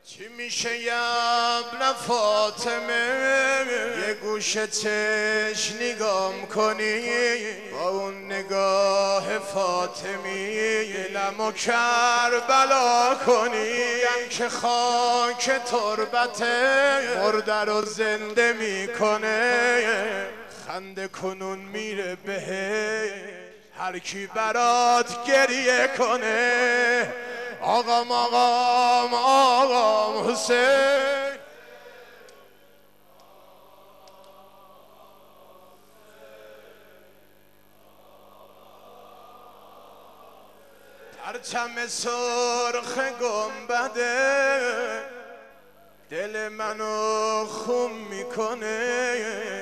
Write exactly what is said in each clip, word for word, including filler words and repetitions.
چی میشه یبن فاطمه یه گوشه چش نگام کنی با اون نگاه فاطمی دلمو کربلا کنی که خاک تربت مرده رو زنده میکنه خنده کنون میره بهش هر کی برات گریه کنه آقام آقام آقام حسین پرچم سرخ گنبده دل منو خون میکنه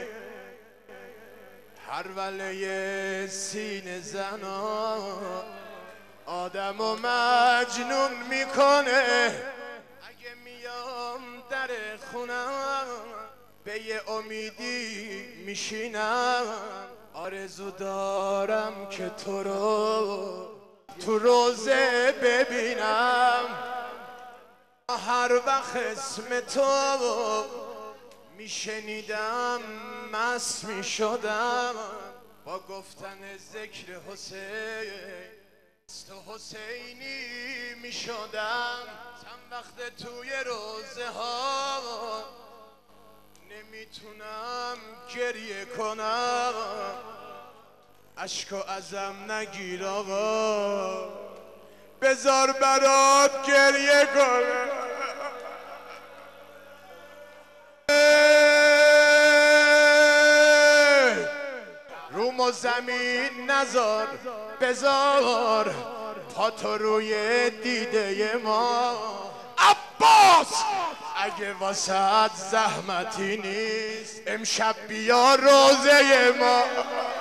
هر وله سینه زنا آدم و مجنون میکنه اگه میام در خونم به یه امیدی میشینم آرزو دارم که تو رو تو روزه ببینم هر وقت اسم تو میشنیدم مست میشدم با گفتن ذکر حسین تو حسینی می شدم چند وقت توی روزه ها نمیتونم گریه کنم اشکو ازم نگیر آقا بذار برات گریه کنم روم و زمین نذار بذار پاتو روی دیده ما عباس اگه واسه زحمتی نیست امشب بیا روزه ما